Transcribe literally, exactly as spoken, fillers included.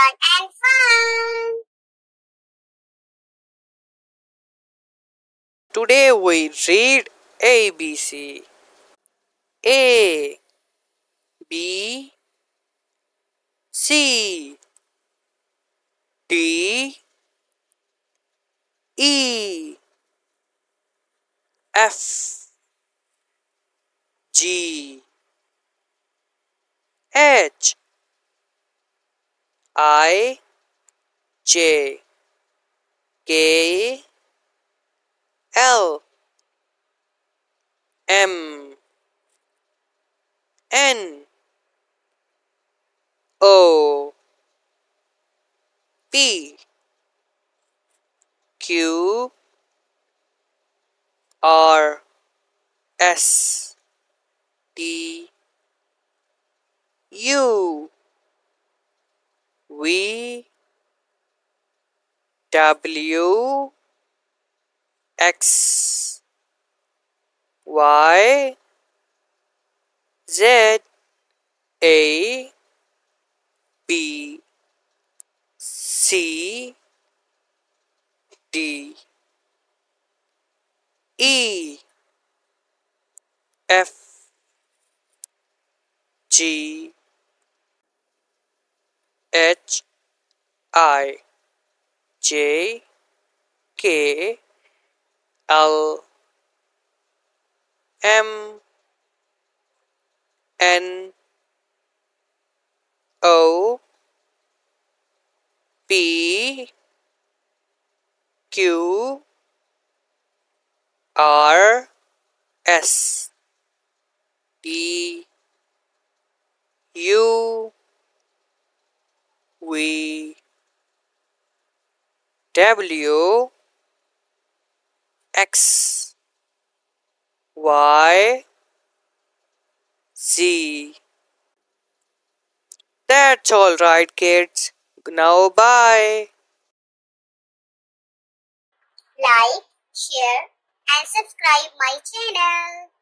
learn and fun. Today we read A B C. A B C D E F G H I J K L M N O P Q R S T U V W X Y Z A B C D E F G H I J K L M N O P Q R S T U V W X Y Z. That's all right, kids. Now, bye. Like, share and subscribe my channel.